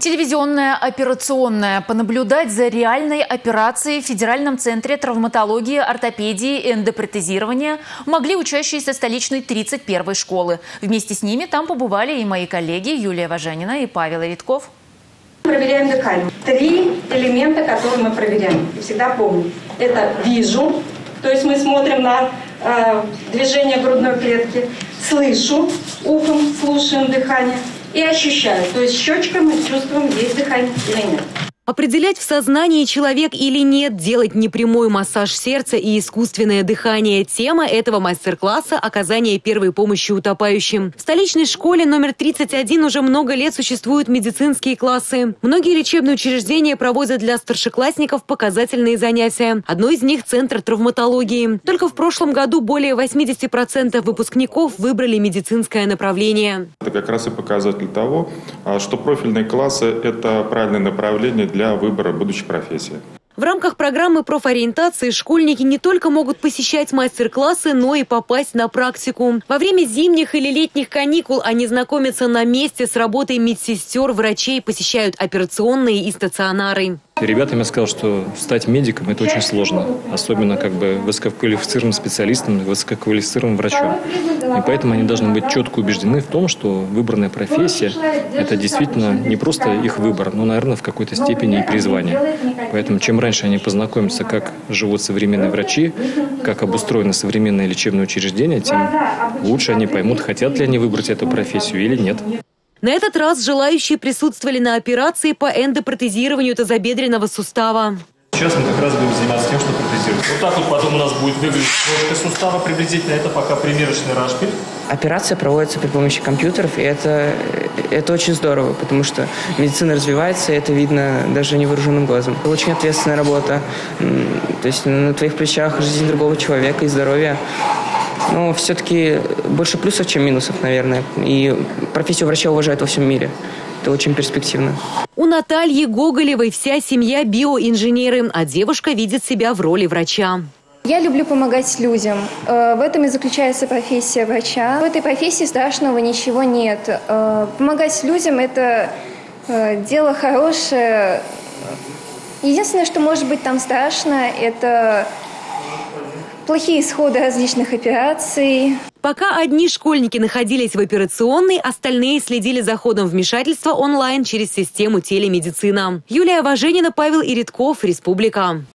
Телевизионная операционная. Понаблюдать за реальной операцией в Федеральном центре травматологии, ортопедии и эндопротезирования могли учащиеся столичной 31-й школы. Вместе с ними там побывали и мои коллеги Юлия Важенина и Павел Ритков. Проверяем дыхание. 3 элемента, которые мы проверяем. И всегда помним. Это вижу, то есть мы смотрим на движение грудной клетки. Слышу, ухом слушаем дыхание. И ощущаю, то есть щечкой мы чувствуем, есть дыхание или нет. Определять, в сознании человек или нет, делать непрямой массаж сердца и искусственное дыхание – тема этого мастер-класса оказания первой помощи утопающим. В столичной школе номер 31 уже много лет существуют медицинские классы. Многие лечебные учреждения проводят для старшеклассников показательные занятия. Одно из них – Центр травматологии. Только в прошлом году более 80% выпускников выбрали медицинское направление. Это как раз и показатель того, что профильные классы – это правильное направление для выбора будущей профессии. В рамках программы профориентации школьники не только могут посещать мастер-классы, но и попасть на практику. Во время зимних или летних каникул они знакомятся на месте с работой медсестер, врачей, посещают операционные и стационары. Ребятам я сказал, что стать медиком – это очень сложно. Особенно высококвалифицированным специалистом, высококвалифицированным врачом. И поэтому они должны быть четко убеждены в том, что выбранная профессия – это действительно не просто их выбор, но, наверное, в какой-то степени и призвание. Поэтому чем раньше они познакомятся, как живут современные врачи, как обустроено современное лечебное учреждение, тем лучше они поймут, хотят ли они выбрать эту профессию или нет. На этот раз желающие присутствовали на операции по эндопротезированию тазобедренного сустава. Сейчас мы как раз будем заниматься тем, что протезировать. Вот так вот потом у нас будет выглядеть ножка сустава приблизительно. Это пока примерочный рашпиль. Операция проводится при помощи компьютеров, и это очень здорово, потому что медицина развивается, и это видно даже невооруженным глазом. Это очень ответственная работа. То есть на твоих плечах жизнь другого человека и здоровье. Но все-таки больше плюсов, чем минусов, наверное. И профессию врача уважают во всем мире. Это очень перспективно. У Натальи Гоголевой вся семья биоинженеры, а девушка видит себя в роли врача. Я люблю помогать людям. В этом и заключается профессия врача. В этой профессии страшного ничего нет. Помогать людям – это дело хорошее. Единственное, что может быть там страшно – это плохие исходы различных операций. Пока одни школьники находились в операционной, остальные следили за ходом вмешательства онлайн через систему телемедицина. Юлия Важенина, Павел Ритков, Республика.